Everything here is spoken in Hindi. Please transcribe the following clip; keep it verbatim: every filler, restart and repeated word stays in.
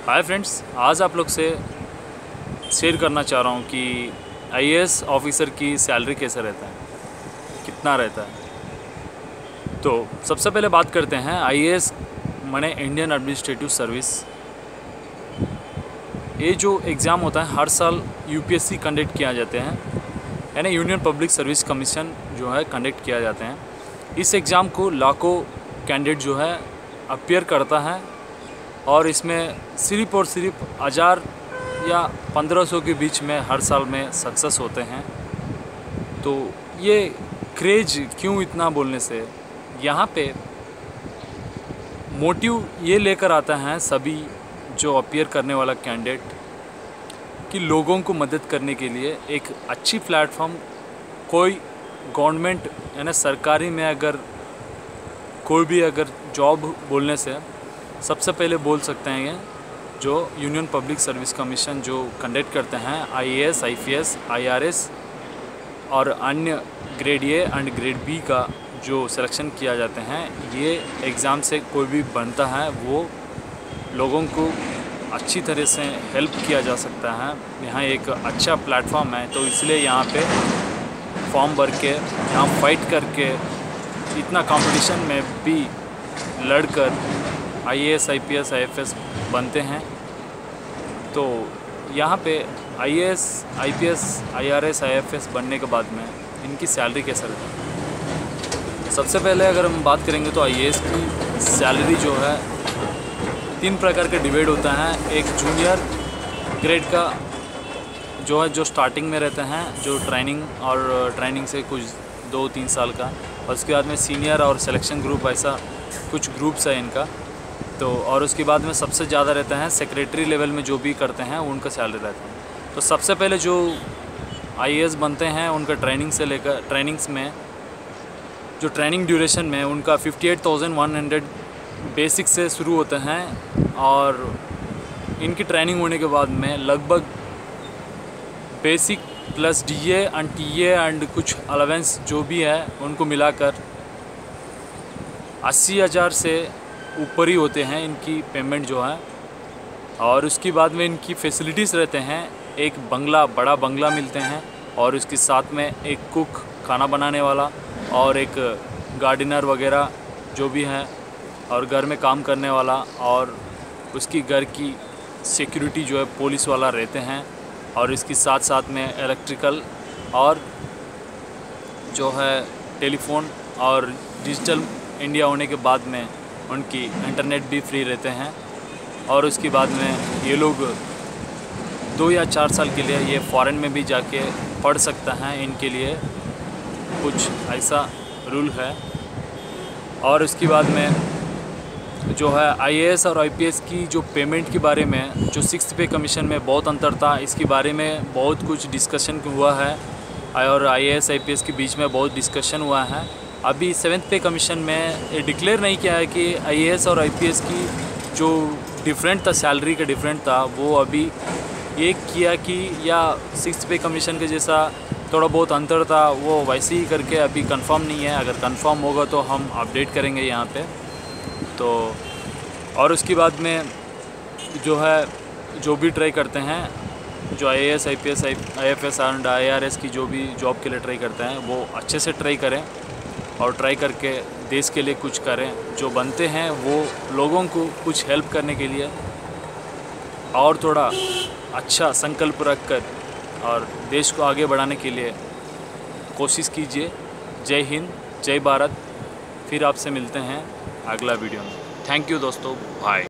हाय फ्रेंड्स, आज आप लोग से शेयर करना चाह रहा हूँ कि आईएएस ऑफिसर की सैलरी कैसे रहता है, कितना रहता है। तो सबसे पहले बात करते हैं आईएएस माने इंडियन एडमिनिस्ट्रेटिव सर्विस। ये जो एग्ज़ाम होता है हर साल यूपीएससी कंडक्ट किया जाते हैं, यानी यूनियन पब्लिक सर्विस कमीशन जो है कंडक्ट किया जाते हैं। इस एग्ज़ाम को लाखों कैंडिडेट जो है अपीयर करता है और इसमें सिर्फ और सिर्फ हज़ार या पंद्रह सौ के बीच में हर साल में सक्सेस होते हैं। तो ये क्रेज क्यों इतना बोलने से, यहाँ पे मोटिव ये लेकर आता है सभी जो अपीयर करने वाला कैंडिडेट कि लोगों को मदद करने के लिए एक अच्छी प्लेटफॉर्म कोई गवर्नमेंट यानी सरकारी में अगर कोई भी अगर जॉब बोलने से सबसे पहले बोल सकते हैं जो यूनियन पब्लिक सर्विस कमीशन जो कंडक्ट करते हैं आईएएस, आईपीएस, आईआरएस और अन्य grade A and grade B का जो सिलेक्शन किया जाते हैं, ये एग्ज़ाम से कोई भी बनता है वो लोगों को अच्छी तरह से हेल्प किया जा सकता है। यहाँ एक अच्छा प्लेटफॉर्म है, तो इसलिए यहाँ पे फॉर्म भर के यहाँ फाइट करके इतना कंपटीशन में भी लड़कर आईएएस, आईपीएस, आईएफएस बनते हैं। तो यहाँ पे आईएएस, आईपीएस, आईआरएस, आईएफएस बनने के बाद में इनकी सैलरी कैसे रहती है। सबसे पहले अगर हम बात करेंगे तो आईएएस की सैलरी जो है तीन प्रकार के डिवाइड होता है। एक जूनियर ग्रेड का जो है जो स्टार्टिंग में रहते हैं, जो ट्रेनिंग और ट्रेनिंग से कुछ दो तीन साल का, और उसके बाद में सीनियर और सिलेक्शन ग्रुप, ऐसा कुछ ग्रुप्स है इनका। तो और उसके बाद में सबसे ज़्यादा रहता है सेक्रेटरी लेवल में जो भी करते हैं उनका सैलरी रहता है। तो सबसे पहले जो आईएएस बनते हैं उनका ट्रेनिंग से लेकर ट्रेनिंग्स में जो ट्रेनिंग ड्यूरेशन में उनका fifty eight thousand one hundred basic से शुरू होते हैं, और इनकी ट्रेनिंग होने के बाद में लगभग basic plus DA and TA and कुछ अलावेंस जो भी है उनको मिलाकर अस्सी हज़ार से ऊपर ही होते हैं इनकी पेमेंट जो है। और उसके बाद में इनकी फैसिलिटीज़ रहते हैं, एक बंगला, बड़ा बंगला मिलते हैं, और उसके साथ में एक कुक खाना बनाने वाला और एक गार्डनर वगैरह जो भी हैं, और घर में काम करने वाला, और उसकी घर की सिक्योरिटी जो है पुलिस वाला रहते हैं। और इसके साथ साथ में इलेक्ट्रिकल और जो है टेलीफोन और डिजिटल इंडिया होने के बाद में उनकी इंटरनेट भी फ्री रहते हैं। और उसके बाद में ये लोग दो या चार साल के लिए ये फॉरेन में भी जाके पढ़ सकता है, इनके लिए कुछ ऐसा रूल है। और उसके बाद में जो है आईएएस और आईपीएस की जो पेमेंट के बारे में जो सिक्स्थ पे कमीशन में बहुत अंतर था, इसके बारे में बहुत कुछ डिस्कशन हुआ है, और आईएएस आईपीएस के बीच में बहुत डिस्कशन हुआ है। अभी सेवेंथ पे कमीशन में ये डिक्लेयर नहीं किया है कि आईएएस और आईपीएस की जो डिफरेंट था, सैलरी का डिफरेंट था, वो अभी ये किया कि या सिक्स्थ पे कमीशन के जैसा थोड़ा बहुत अंतर था, वो वैसे ही करके अभी कंफर्म नहीं है। अगर कंफर्म होगा तो हम अपडेट करेंगे यहाँ पे। तो और उसके बाद में जो है जो भी ट्राई करते हैं, जो IAS, IPS, IFS and IRS की जो भी जॉब के लिए ट्राई करते हैं, वो अच्छे से ट्राई करें और ट्राई करके देश के लिए कुछ करें। जो बनते हैं वो लोगों को कुछ हेल्प करने के लिए और थोड़ा अच्छा संकल्प रख कर और देश को आगे बढ़ाने के लिए कोशिश कीजिए। जय हिंद, जय भारत। फिर आपसे मिलते हैं अगला वीडियो में। थैंक यू दोस्तों, बाय।